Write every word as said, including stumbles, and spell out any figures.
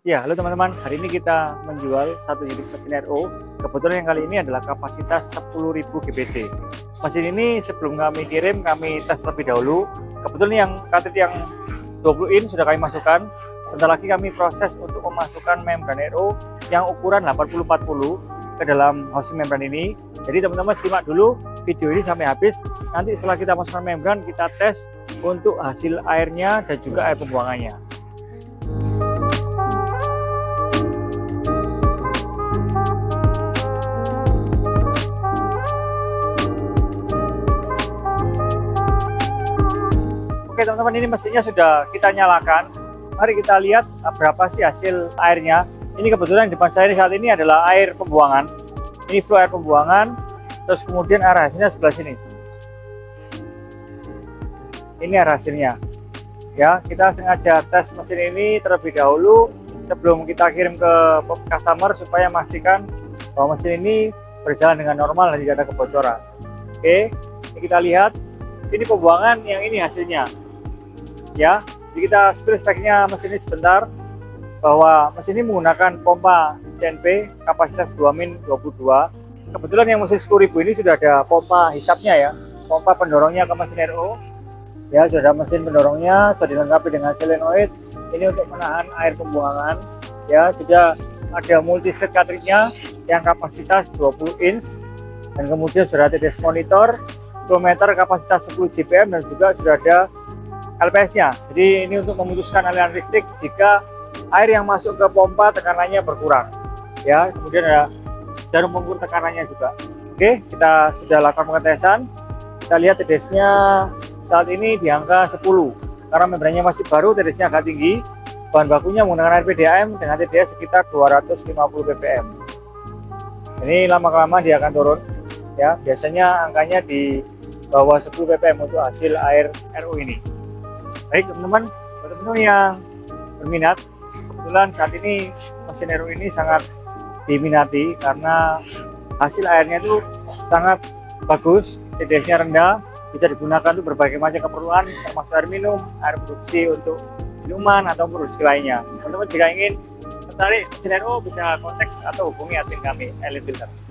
Ya, halo teman-teman. Hari ini kita menjual satu unit mesin R O. Kebetulan yang kali ini adalah kapasitas sepuluh ribu G B T. Mesin ini sebelum kami kirim, kami tes terlebih dahulu. Kebetulan yang katet yang dua puluh in sudah kami masukkan. Sebentar lagi kami proses untuk memasukkan membran R O yang ukuran delapan puluh empat puluh ke dalam housing membran ini. Jadi teman-teman simak dulu video ini sampai habis. Nanti setelah kita masukkan membran, kita tes untuk hasil airnya dan juga air pembuangannya. Oke teman-teman, ini mesinnya sudah kita nyalakan. Mari kita lihat berapa sih hasil airnya. Ini kebetulan di depan saya saat ini adalah air pembuangan. Ini flow air pembuangan. Terus kemudian air hasilnya sebelah sini. Ini air hasilnya. Ya, kita sengaja tes mesin ini terlebih dahulu sebelum kita kirim ke customer supaya memastikan bahwa mesin ini berjalan dengan normal dan tidak ada kebocoran. Oke, ini kita lihat. Ini pembuangan, yang ini hasilnya. Ya, jadi kita spill speknya mesin ini sebentar, bahwa mesin ini menggunakan pompa C N P kapasitas dua min dua puluh dua. Kebetulan yang mesin sepuluh ribu ini sudah ada pompa hisapnya ya, pompa pendorongnya ke mesin R O. Ya, sudah ada mesin pendorongnya, sudah dilengkapi dengan solenoid. Ini untuk menahan air pembuangan. Ya, sudah ada multi set cartridge-nya yang kapasitas dua puluh inch, dan kemudian sudah ada T D S monitor, kilometer kapasitas sepuluh G P M, dan juga sudah ada L P S-nya. Jadi ini untuk memutuskan aliran listrik jika air yang masuk ke pompa tekanannya berkurang. Ya, kemudian ada jarum pengukur tekanannya juga. Oke, kita sudah lakukan pengetesan. Kita lihat T D S-nya saat ini di angka sepuluh. Karena membrannya masih baru, T D S-nya agak tinggi. Bahan bakunya menggunakan air P D A M dengan T D S sekitar dua ratus lima puluh p p m. Ini lama-kelamaan dia akan turun. Ya, biasanya angkanya di bawah sepuluh p p m untuk hasil air R O ini. Baik teman-teman, buat teman-teman yang berminat, kebetulan saat ini mesin R O ini sangat diminati karena hasil airnya itu sangat bagus, T D S-nya rendah, bisa digunakan untuk berbagai macam keperluan, termasuk air minum, air produksi untuk minuman atau produksi lainnya. Teman-teman jika ingin tertarik mesin R O bisa kontak atau hubungi admin kami, Elite Filter.